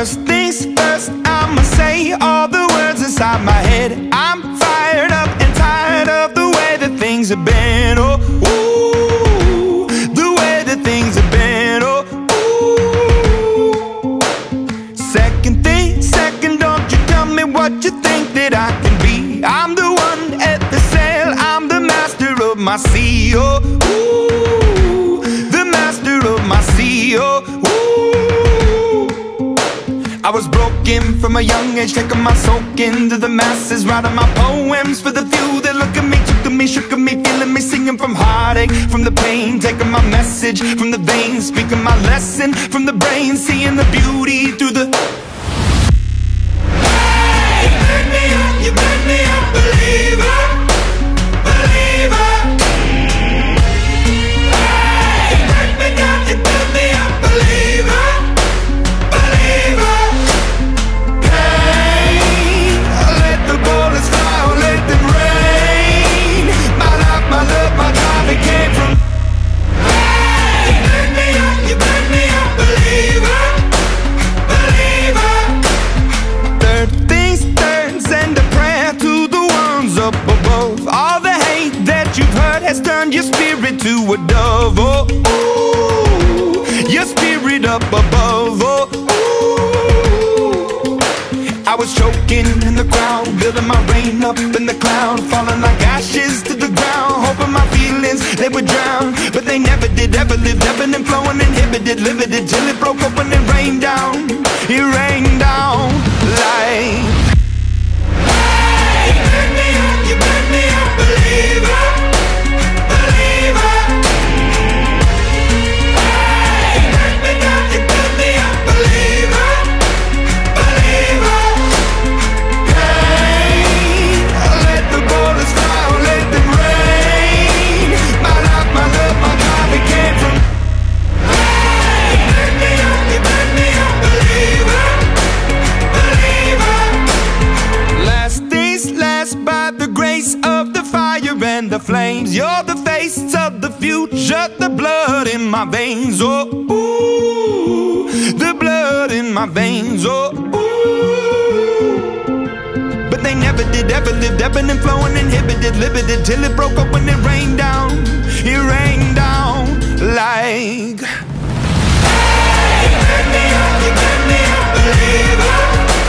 First things first, I'ma say all the words inside my head. I'm fired up and tired of the way that things have been. Oh, ooh, the way that things have been. Oh, ooh. Second thing, second, don't you tell me what you think that I can be. I'm the one at the sail, I'm the master of my sea. Oh, ooh, the master of my sea. Oh, ooh. I was broken from a young age, taking my soak into the masses, writing my poems for the few that look at me, took at me, shook at me, feeling me, singing from heartache, from the pain, taking my message from the veins, speaking my lesson from the brain, seeing the beauty through the... Hey, you burn me up, you burn me up, believer, believer. Hey, you burn me down, you burn me up, believer, believer. Pain, let the bullets fly, or let them rain. My life, my love, my drive, it came from... Hey, you burn me up, you burn me up, believer, believer. Third things third, send a prayer to the ones up above. All the hate that you've heard has turned your spirit to a dove. Oh, ooh, your spirit up above. Oh, ooh. I was choking in the crowd, building my rain up in the cloud, falling like ashes to the ground, hoping my feelings, they would drown. But they never did, ever lived, ebbing and flowing, inhibited, limited, till it broke open and rained down. It rained down like... Hey, you burn me up, you burn me up, believer, believer. Hey, you burn me down, you burn me up, believer, believer. Pain, let the bullets fly, or let them rain. My life, my love, my drive, it came from... Hey, you burn me up, you burn me up, believer, believer. Last things last, by the grace of the fire and the flames. You're the face of the future, the blood in my veins. Oh, ooh, the blood in my veins. Oh, ooh. But they never did, ever lived, ebbing and flowing, inhibited, limited, till it broke up when it rained down. It rained down like... Hey, you burn me up, you burn me up, believer,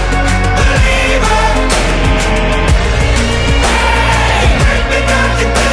believer. Hey, you burn me down, you burn